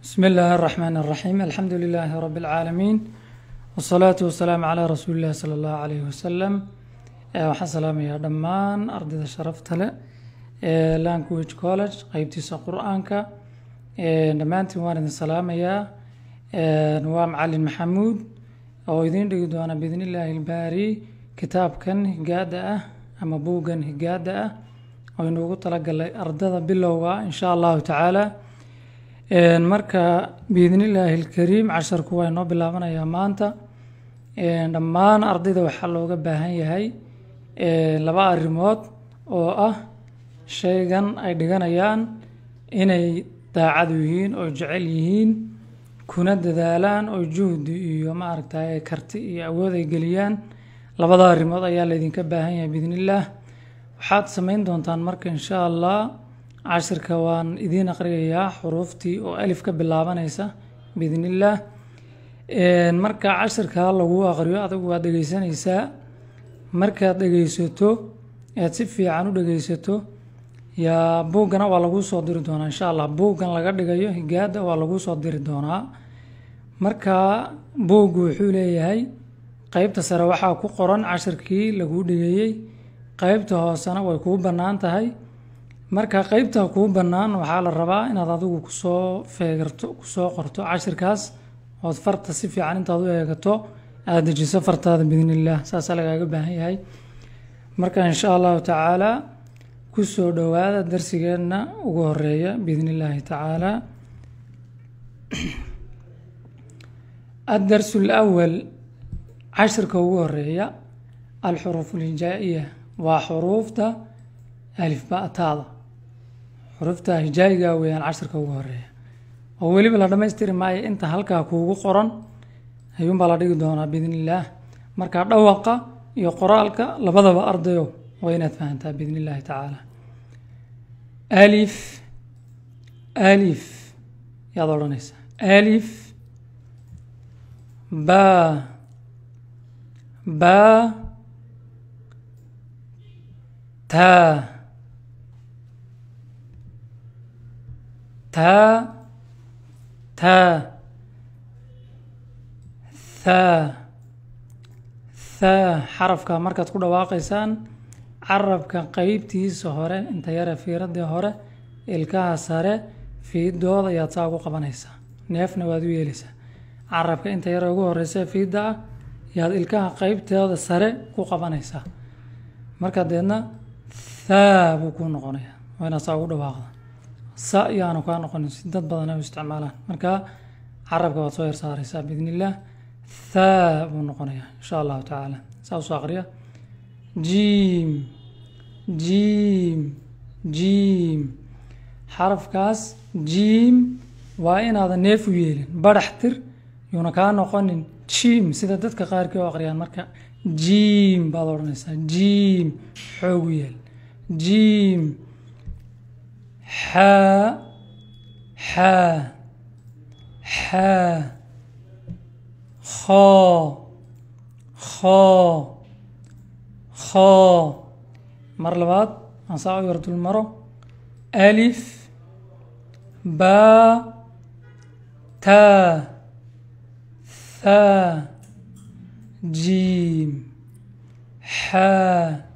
بسم الله الرحمن الرحيم الحمد لله رب العالمين والصلاة والسلام على رسول الله صلى الله عليه وسلم waxaan salaamayaa dhammaan ardayda sharafta leh language college qaybtiisa quraanka dhammaantiin waan idin salaamayaa waa macallin maxamuud oo idin dhigi doona bidnillaahi ilbaari kitaabkan higaada ah ama buugan higaada ah oo inoogu talagalay ardada bilowga insha allahu tacaala marka biidnillaahi ilkariim casharku waa inoo bilaabanayaa maanta dhammaan ardayda waxaa looga baahan yahay laba arrimood oo ah shaygan ay dhiganayaan inay daacad yihiin oo jecel yihiin kuna dadaalaan oo juhdi iyo maaragtay karti iyo awood ay geliyaan labada arrimood ayaa la idinka baahan yahay biidnillaah waxaad samayn doontaan marka insha allah cashirka waan idiin aqriyayaa xuruuftii oo alif ka bilaabanaysa biidnillaah marka cashirka lagu aqriyo adigu waad dhegeysanaysaa markaad dhegeysato aad si fiican u dhegeysato yaa buuggana waa lagu soo diri doonaa insha allah buuggan laga dhigayo higaada waa lagu soo diri doonaa marka buuggu wuxuu leeyahay qaybta sare waxaa ku qoran cashirkii lagu dhigayay qaybta hoosena way kuu bannaan tahay marka qaybta kuu bannaan waxaa la rabaa inaad adigu kusoo feegarto kusoo qorto cashirkaas ood farta si fiican intaad u eegato aad dejiso fartaada biidnillaah saasaa lagaaga baahan yahay marka insha allahu tacaala kusoo dhowaada darsigeenna ugu horeeya biidnillaahi tacaala الدرس الأول عشر كوغورية الحروف الهجائية وحروفتا ألف باء تاء حروفتا هجائية ويان عشر كوغورية أولي بلا دمستير معي انت هلكا كوغو قران هيون بلا ديق دونا بإذن الله مركا دوقا يقرالك لبدا بأرضيو وينات فهمتها بإذن الله تعالى ألف ألف يا ضرونيسا ألف با با تا تا تا ثا ثا حرفك markaad ku dhawaaqaysaan carabka qaybtiisa hore inta yara fiiradii hore ilkaha sare fiidooda ayaad saa ugu qabanaysaa neefna waad u yeelaysaa carabka inta yara ugu horeysa fiida ah yaad ilkaha qaybteeda sare ku qabanaysaa marka deedna thaa buu ku noqonayaa waa inaad saa ugu dhawaaqda sa yaanu kaa noqonin si dad badan ay u isticmaalaan marka carabka waad soo yar saaraysaa biidnillaah thaa buu noqonayaa insha allahu tacaala saa usoo aqriya jiim jiim jiim xarafkaas jiim waa inaadan neef u yeelin barax tir yuuna kaa noqonin jiim sida dadka qaarkii u aqriyaan marka jiim baad odhanaysaa jiim xoog u yeel jiim xaa xaa xaa khoo khoo khoo mar labaad aan saa u yar dul maro alif baa taa ثا جيم حا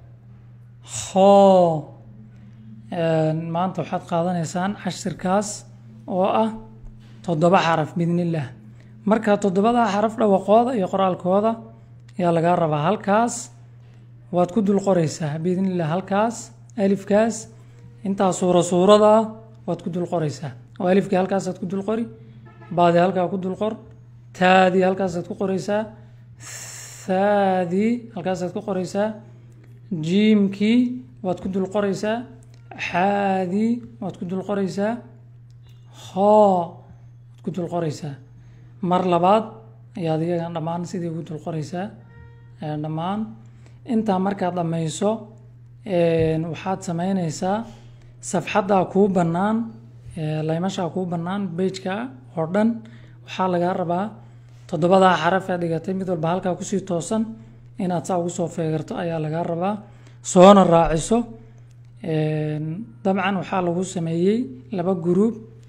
خا maanta waxaad qaadanaysaan cashirkaas oo ah 7 xaraf biidnillaah marka 7 xaraf dhawaqooda iyo qoraalkooda ayaa laga rabaa halkaas waad ku dul qoraysaa biidnillaah halkaas alifkaas inta suurada waad ku dul qoraysaa oo alifkii halkaas aad ku dul qori baadi halkaa ku dul qor taadii halkaasaad ku qoraysaa thaadii halkaasaad ku qoraysaa jiimkii waad ku dul qoraysaa xaadii waad ku dul qoraysaa khoo waad ku dul qoraysaa mar labaad ayaad iyagan dhammaan sidii ugu dul qoraysaa dhammaan intaa markaad dhammayso waxaad samaynaysaa safxaddaa kuu bannaan laymashaa kuu bannaan bejka oo dhan waxaa lagaa rabaa 7 xaraf ee dhigatay mid walba halkaa kusii toosan inaad saa ugu soo feegarto ayaa lagaa rabaa soona raaciso dabcan waxaa lagu sameeyey 2 group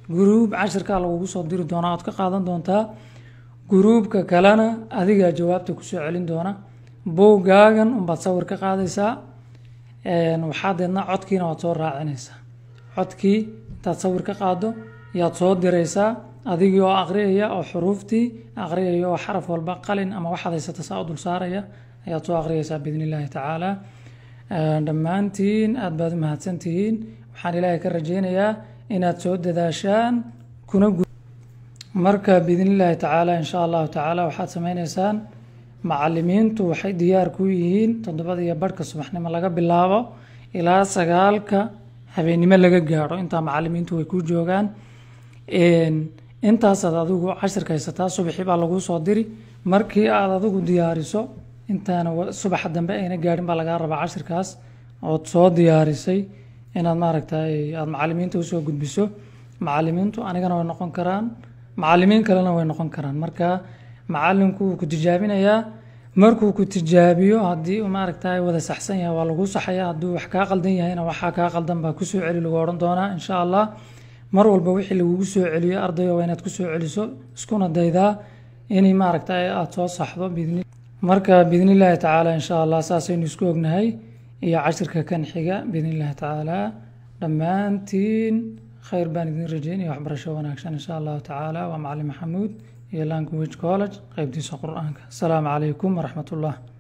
gruub cashirkaa lagugu soo diri doonaa ood ka qaadan doontaa gruubka kalena adigaa jawaabta kusoo celin doona buuggaagan unbaad sawir ka qaadaysaa waxaa deedna codkiina waad soo raacinaysaa codkii intaad sawir ka qaado yaad soo diraysaa adigii oo aqriyaya oo xuruuftii aqriyaya oo xaraf walba qalin ama waxaad haysata saa u dul saaraya ayaad soo aqriyaysaa biidni illaahi tacaala dhammaantiin aad baad u mahadsantihiin waxaan ilaahay ka rajaynayaa inaad soo dadaashaan kuna marka biidni illaahi tacaala insha allahu tacaala waxaad samaynaysaan macalimiintu waxay diyaar ku yihiin 7:15 subaxnimo laga bilaabo ilaa 9 habeenimo laga gaaro intaa macalimiintu way ku joogaan intaasaad adigu cashirka haysataa subaxii baa lagu soo diri markii aad adigu diyaariso intaana subaxa dambe ayna gaarin baa lagaa rabaa cashirkaas ood soo diyaarisay inaad maaragtay aad macalimiinta usoo gudbiso macalimiintu anigana way noqon karaan macalimiin kalena way noqon karaan marka macalinku wuu ku tijaabinayaa markuu ku tijaabiyo haddii uu maaragtay wada saxsan yahay waa lagu saxayaa hadduu wax kaa qaldan yahayna waxaa kaa qaldan baa kusoo celi lagu odhan doonaa insha allah mar walba wixii lagugu soo celiyo ardayo waa inaad kusoo celiso iskuna daydaa inay maaragtay aad soo saxdo marka biidni illaahi tacaala insha allah saasaynu isku ognahay iyo cashirka kan xiga biidni illaahi tacaala dhammaantiin khayr baan idin rajaynaya waxbarasho wanaagsan insha allahu tacaala waa macalin maxamuud iyo language college qaybtiisa qur-aanka asalaamu calaykum waraxmat ullah